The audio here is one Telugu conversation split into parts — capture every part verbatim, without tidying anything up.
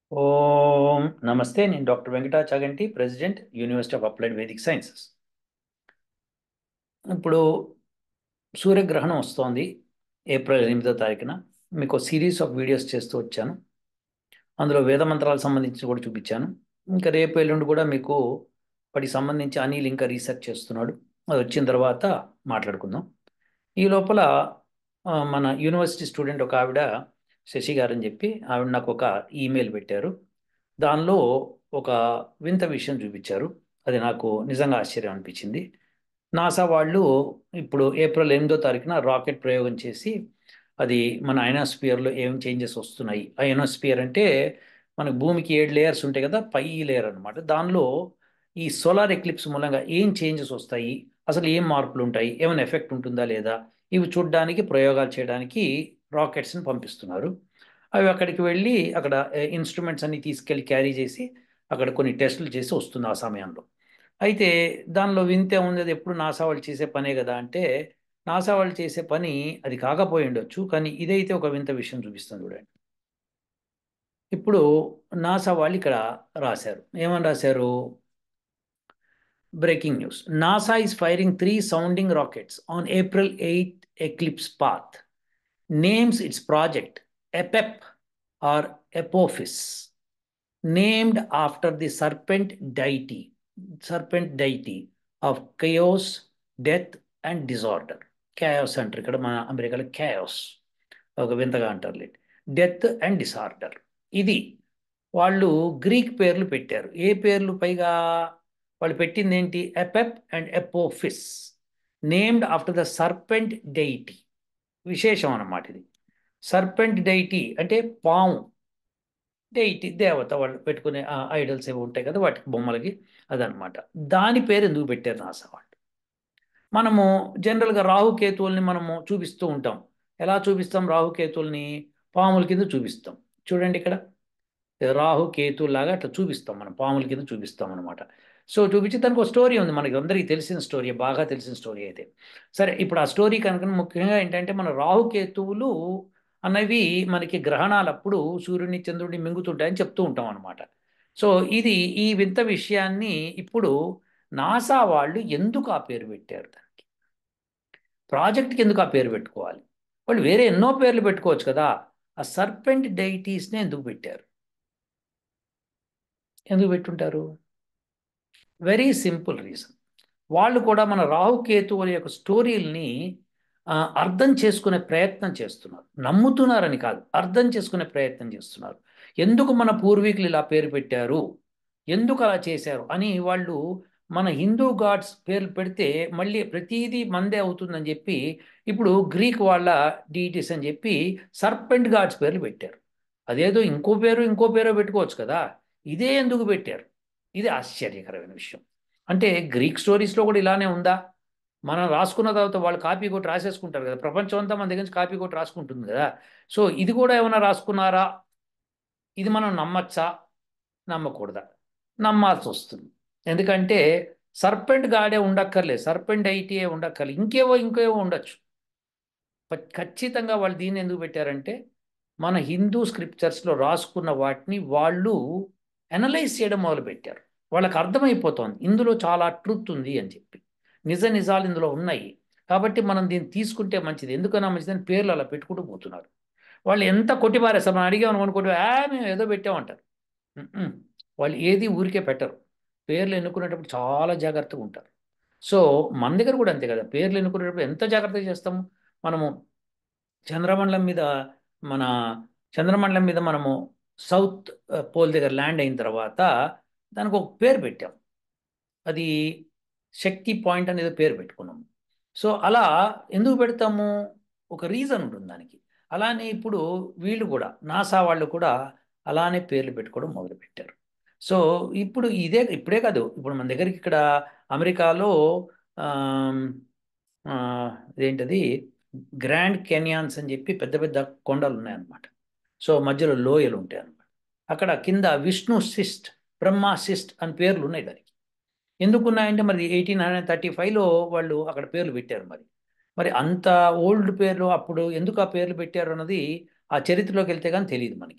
ఓం నమస్తే. నేను doctor Venkatachaganti, president, university of applied vedic sciences. ఇప్పుడు సూర్యగ్రహణం వస్తోంది ఏప్రిల్ ఎనిమిదో తారీఖున. మీకు సిరీస్ ఆఫ్ వీడియోస్ చేస్తూ వచ్చాను. అందులో వేద మంత్రాలకు సంబంధించి కూడా చూపించాను. ఇంకా రేపు ఎల్లుండి కూడా మీకు వాటికి సంబంధించి అనిల్ ఇంకా రీసెర్చ్ చేస్తున్నాడు. అది వచ్చిన తర్వాత మాట్లాడుకుందాం. ఈ లోపల ఆ, మన యూనివర్సిటీ స్టూడెంట్ ఒక ఆవిడ శశి గారు అని చెప్పి ఆవిడ నాకు ఒక ఈమెయిల్ పెట్టారు. దానిలో ఒక వింత విషయం చూపించారు. అది నాకు నిజంగా ఆశ్చర్యం అనిపించింది. నాసా వాళ్ళు ఇప్పుడు ఏప్రిల్ ఎనిమిదో తారీఖున రాకెట్ ప్రయోగం చేసి అది మన అయనోస్ఫియర్లో ఏం చేంజెస్ వస్తున్నాయి. అయనోస్ఫియర్ అంటే మనకు భూమికి ఏడు లేయర్స్ ఉంటాయి కదా, పై లేయర్ అనమాట. దానిలో ఈ సోలార్ ఎక్లిప్స్ మూలంగా ఏం చేంజెస్ వస్తాయి, అసలు ఏం మార్పులు ఉంటాయి, ఏమైనా ఎఫెక్ట్ ఉంటుందా లేదా, ఇవి చూడడానికి ప్రయోగాలు చేయడానికి రాకెట్స్ని పంపిస్తున్నారు. అవి అక్కడికి వెళ్ళి అక్కడ ఇన్స్ట్రుమెంట్స్ అన్ని తీసుకెళ్ళి క్యారీ చేసి అక్కడ కొన్ని టెస్టులు చేసి వస్తుంది ఆ సమయంలో. అయితే దానిలో వింతే ఉంది, అది ఎప్పుడు నాసా వాళ్ళు చేసే పనే కదా అంటే, నాసా వాళ్ళు చేసే పని అది కాకపోయి ఉండొచ్చు, కానీ ఇదైతే ఒక వింత విషయం చూపిస్తుంది చూడండి. ఇప్పుడు నాసా వాళ్ళు ఇక్కడ రాశారు, ఏమని రాశారు? Breaking news: NASA is firing three sounding rockets on April eighth eclipse path. Names its project A P E P or APOPHIS, named after the serpent deity, serpent deity of chaos, death and disorder. Chaos అంటారు ఇక్కడ మన అమెరికాలో, chaos ఒక వింతగా అంటారు, డెత్ అండ్ డిసార్డర్. ఇది వాళ్ళు గ్రీక్ పేర్లు పెట్టారు. ఏ పేర్లు? పైగా వాళ్ళు పెట్టింది ఏంటి? Apep and Apophis, named after the serpent deity. విశేషం అన్నమాట ఇది. సర్పెంట్ డెయిటీ అంటే పాము, డెయిటీ దేవత, వాళ్ళు పెట్టుకునే ఐడల్స్ ఏవి ఉంటాయి కదా వాటికి బొమ్మలకి, అదనమాట. దాని పేరు ఎందుకు పెట్టారు నాసా వాళ్ళు? మనము జనరల్గా రాహుకేతువుల్ని మనము చూపిస్తూ ఉంటాం. ఎలా చూపిస్తాం రాహుకేతువుల్ని? పాముల కింద చూపిస్తాం. చూడండి ఇక్కడ రాహు కేతు లాగా అట్లా చూపిస్తాం, మనం పాముల కింద చూపిస్తాం అనమాట. సో చూపించి దానికి ఒక స్టోరీ ఉంది, మనకి అందరికీ తెలిసిన స్టోరీ, బాగా తెలిసిన స్టోరీ అయితే. సరే, ఇప్పుడు ఆ స్టోరీ కనుక ముఖ్యంగా ఏంటంటే, మన రాహుకేతువులు అన్నవి మనకి గ్రహణాలప్పుడు సూర్యుని చంద్రుడిని మింగుతుంటాయని చెప్తూ ఉంటాం అనమాట. సో ఇది ఈ వింత విషయాన్ని ఇప్పుడు నాసా వాళ్ళు ఎందుకు ఆ పేరు పెట్టారు? దానికి ప్రాజెక్ట్కి ఎందుకు ఆ పేరు పెట్టుకోవాలి? వాళ్ళు వేరే ఎన్నో పేర్లు పెట్టుకోవచ్చు కదా. ఆ సర్పెంట్ డైటీస్ని ఎందుకు పెట్టారు? ఎందుకు పెట్టుంటారు? Very simple reason. వాళ్ళు కూడా మన రాహుకేతువుల యొక్క స్టోరీల్ని ఆ, అర్థం చేసుకునే ప్రయత్నం చేస్తున్నారు. నమ్ముతున్నారని కాదు, అర్థం చేసుకునే ప్రయత్నం చేస్తున్నారు. ఎందుకు మన పూర్వీకులు ఇలా పేరు పెట్టారు, ఎందుకు అలా చేశారు అని వాళ్ళు మన హిందూ గాడ్స్ పేర్లు పెడితే మళ్ళీ ప్రతీదీ మందే అవుతుందని చెప్పి ఇప్పుడు గ్రీక్ వాళ్ళ డీటీస్ అని చెప్పి సర్పెంట్ గాడ్స్ పేర్లు పెట్టారు. అదేదో ఇంకో పేరు ఇంకో పేరో పెట్టుకోవచ్చు కదా, ఇదే ఎందుకు పెట్టారు? ఇది ఆశ్చర్యకరమైన విషయం. అంటే గ్రీక్ స్టోరీస్లో కూడా ఇలానే ఉందా? మనం రాసుకున్న తర్వాత వాళ్ళు కాపీ కొట్టి రాసేసుకుంటారు కదా, ప్రపంచం అంతా మన దగ్గర నుంచి కాపీ కొట్టి రాసుకుంటుంది కదా. సో ఇది కూడా ఏమైనా రాసుకున్నారా? ఇది మనం నమ్మచ్చా, నమ్మకూడదా? నమ్మాల్సి వస్తుంది. ఎందుకంటే సర్పెంట్ గాడే ఉండక్కర్లేదు, సర్పెంట్ ఐటీఏ ఉండక్కర్లేదు, ఇంకేవో ఇంకేవో ఉండొచ్చు. ప- ఖచ్చితంగా వాళ్ళు దీన్ని ఎందుకు పెట్టారంటే, మన హిందూ స్క్రిప్చర్స్లో రాసుకున్న వాటిని వాళ్ళు అనలైజ్ చేయడం మొదలుపెట్టారు. వాళ్ళకి అర్థమైపోతోంది ఇందులో చాలా ట్రూత్ ఉంది అని చెప్పి, నిజ నిజాలు ఇందులో ఉన్నాయి. కాబట్టి మనం దీన్ని తీసుకుంటే మంచిది, ఎందుకన్నా మంచిదని పేర్లు అలా పెట్టుకుంటూ పోతున్నారు. వాళ్ళు ఎంత కొట్టిపారేస్తారు, మనం అడిగామని అనుకుంటే ఆ మేము ఏదో పెట్టామంటారు. మ్మ్. వాళ్ళు ఏది ఊరికే పెట్టరు. పేర్లు ఎన్నుకునేటప్పుడు చాలా జాగ్రత్తగా ఉంటారు. సో మన దగ్గర కూడా అంతే కదా, పేర్లు ఎన్నుకునేటప్పుడు ఎంత జాగ్రత్తగా చేస్తాము మనము. చంద్రమండలం మీద మన చంద్రమండలం మీద మనము సౌత్ పోల్ దగ్గర ల్యాండ్ అయిన తర్వాత దానికి ఒక పేరు పెట్టాం. అది శక్తి పాయింట్ అనేది పేరు పెట్టుకున్నాము. సో అలా ఎందుకు పెడతాము? ఒక రీజన్ ఉంటుంది దానికి. అలానే ఇప్పుడు వీళ్ళు కూడా, నాసా వాళ్ళు కూడా అలానే పేర్లు పెట్టుకోవడం మొదలుపెట్టారు. సో ఇప్పుడు ఇదే ఇప్పుడే కాదు, ఇప్పుడు మన దగ్గరికి ఇక్కడ అమెరికాలో ఆమ్, ఆ, ఇదేంటది, గ్రాండ్ కెన్యాన్స్ అని చెప్పి పెద్ద పెద్ద కొండలు ఉన్నాయన్నమాట. సో మధ్యలో లోయలు ఉంటాయి అన్నమాట. అక్కడ కింద విష్ణు సిస్ట్, బ్రహ్మ సిస్ట్ అని పేర్లు ఉన్నాయి దానికి. ఎందుకు ఉన్నాయంటే మరి ఎయిటీన్ హండ్రెడ్ థర్టీ ఫైవ్లో వాళ్ళు అక్కడ పేర్లు పెట్టారు. మరి మరి అంత ఓల్డ్ పేర్లు అప్పుడు ఎందుకు ఆ పేర్లు పెట్టారు అన్నది ఆ చరిత్రలోకి వెళ్తే కానీ తెలియదు మనకి.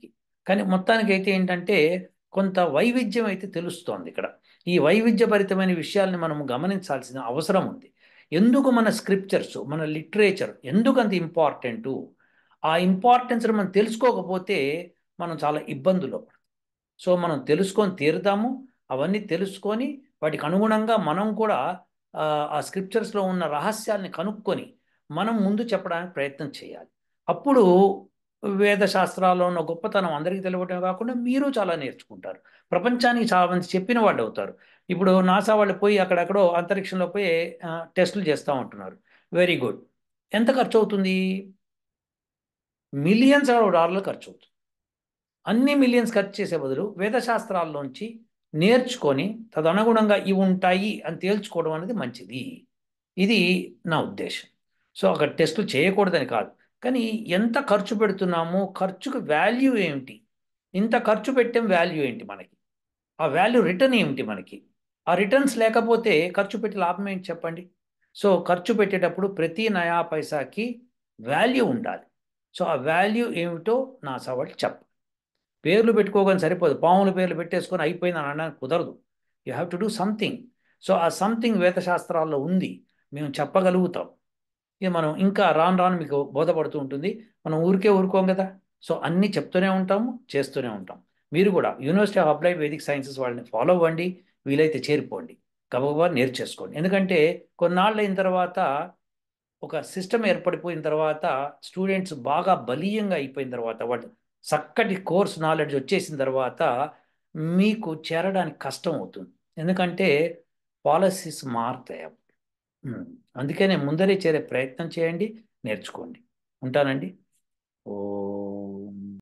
కానీ మొత్తానికి అయితే ఏంటంటే కొంత వైవిధ్యం అయితే తెలుస్తోంది ఇక్కడ. ఈ వైవిధ్యభరితమైన విషయాల్ని మనం గమనించాల్సిన అవసరం ఉంది. ఎందుకు మన స్క్రిప్చర్స్, మన లిటరేచర్ ఎందుకు అంత ఇంపార్టెంటు? ఆ ఇంపార్టెన్స్ మనం తెలుసుకోకపోతే మనం చాలా ఇబ్బందులు. సో మనం తెలుసుకొని తీరుతాము. అవన్నీ తెలుసుకొని వాటికి అనుగుణంగా మనం కూడా ఆ, ఆ స్క్రిప్చర్స్లో ఉన్న రహస్యాల్ని కనుక్కొని మనం ముందు చెప్పడానికి ప్రయత్నం చేయాలి. అప్పుడు వేద శాస్త్రాల్లో ఉన్న గొప్పతనం అందరికీ తెలియటమే కాకుండా మీరు చాలా నేర్చుకుంటారు. ప్రపంచానికి చాలా మంది చెప్పిన వాళ్ళు అవుతారు. ఇప్పుడు నాసా వాళ్ళు పోయి అక్కడెక్కడో అంతరిక్షంలో పోయి ఆ, టెస్టులు చేస్తూ ఉంటున్నారు. Very good. ఎంత ఖర్చు అవుతుంది? మిలియన్స్ ఆఫ్ డాలర్లు ఖర్చు అవుతుంది. అన్ని మిలియన్స్ ఖర్చు చేసే బదులు వేదశాస్త్రాల్లోంచి నేర్చుకొని తదనుగుణంగా ఇవి ఉంటాయి అని తేల్చుకోవడం అనేది మంచిది. ఇది నా ఉద్దేశం. సో అక్కడ టెస్టులు చేయకూడదని కాదు, కానీ ఎంత ఖర్చు పెడుతున్నామో ఖర్చుకు వాల్యూ ఏమిటి, ఇంత ఖర్చు పెట్టాం వాల్యూ ఏంటి మనకి, ఆ వాల్యూ రిటర్న్ ఏమిటి మనకి, ఆ రిటర్న్స్ లేకపోతే ఖర్చు పెట్టి లాభం ఏంటి చెప్పండి. సో ఖర్చు పెట్టేటప్పుడు ప్రతి నయా పైసాకి వాల్యూ ఉండాలి. సో ఆ వాల్యూ ఏమిటో నా సవాళ్ళు చెప్ప. పేర్లు పెట్టుకోగానే సరిపోదు, పాముల పేర్లు పెట్టేసుకొని అయిపోయింది అని అనడానికి కుదరదు. You have to do something. So ఆ సంథింగ్ వేదశాస్త్రాల్లో ఉంది, మేము చెప్పగలుగుతాం. ఇక మనం ఇంకా రాను రాను మీకు బోధపడుతూ ఉంటుంది. మనం ఊరికే ఊరుకోం కదా. సో అన్నీ చెప్తూనే ఉంటాము, చేస్తూనే ఉంటాం. మీరు కూడా university of applied vedic sciences వాళ్ళని ఫాలో అవ్వండి. వీలైతే చేరిపోండి. గబగబా నేర్చేసుకోండి. ఎందుకంటే కొన్నాళ్ళు అయిన తర్వాత ఒక సిస్టమ్ ఏర్పడిపోయిన తర్వాత స్టూడెంట్స్ బాగా బలీయంగా అయిపోయిన తర్వాత వాళ్ళు చక్కటి కోర్స్ నాలెడ్జ్ వచ్చేసిన తర్వాత మీకు చేరడానికి కష్టం అవుతుంది. ఎందుకంటే పాలసీస్ మారుతాయి. ఉమ్. అందుకనే ముందరే చేరే ప్రయత్నం చేయండి, నేర్చుకోండి. ఉంటానండి. ఓ